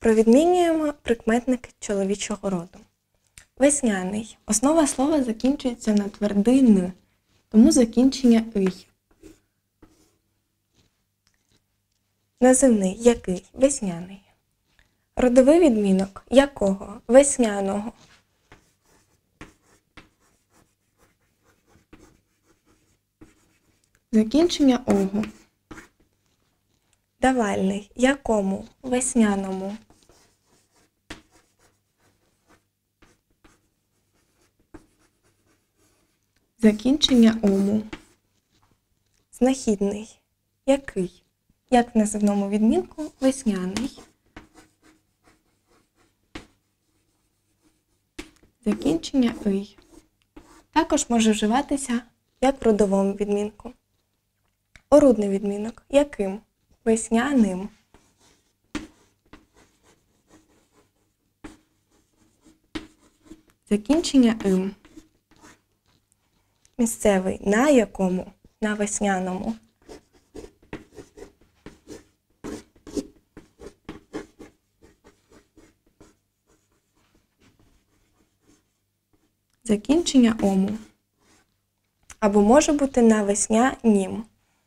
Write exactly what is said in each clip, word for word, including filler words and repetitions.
Провідмінюємо прикметники чоловічого роду. Весняний. Основа слова закінчується на твердий «н», тому закінчення «ий». Називний. Який? Весняний. Родовий відмінок. Якого? Весняного. Закінчення «ого». Давальний. Якому? Весняному. Закінчення «ому». Знахідний. Який? Як в називному відмінку весняний. Закінчення «ий». Також може вживатися як в родовому відмінку. Орудний відмінок. Яким? Весняним. Закінчення «им». Місцевий. На якому? На весняному. Закінчення «ому». Або може бути на веснянім.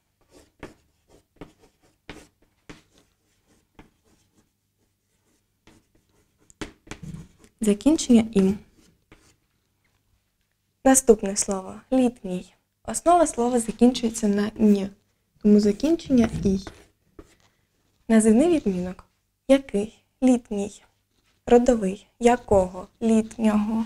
Закінчення «ім». Наступне слово. Літній. Основа слова закінчується на «ні», тому закінчення «ій». Називний відмінок. Який? Літній. Родовий. Якого? Літнього.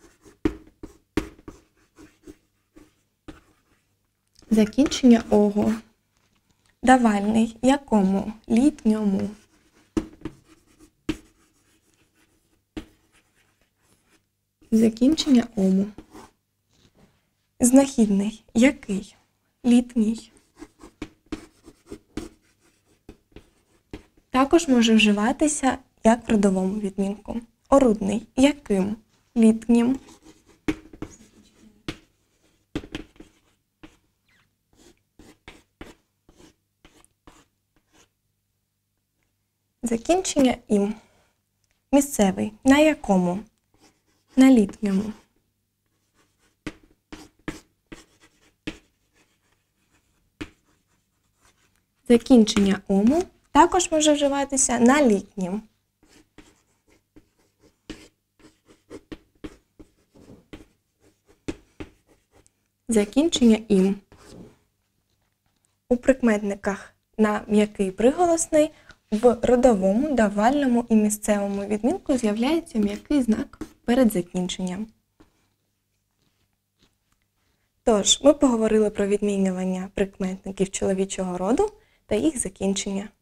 Закінчення «ого». Давальний. Якому? Літньому. Закінчення «ому». Знахідний. Який? Літній. Також може вживатися як в родовому відмінку. Орудний. Яким? Літнім. Закінчення «ім». Місцевий. На якому? На літньому. Закінчення «ому» також може вживатися на літнім. Закінчення «ім». У прикметниках на м'який приголосний в родовому, давальному і місцевому відмінку з'являється м'який знак перед закінченням. Тож, ми поговорили про відмінювання прикметників чоловічого роду та їх закінчення.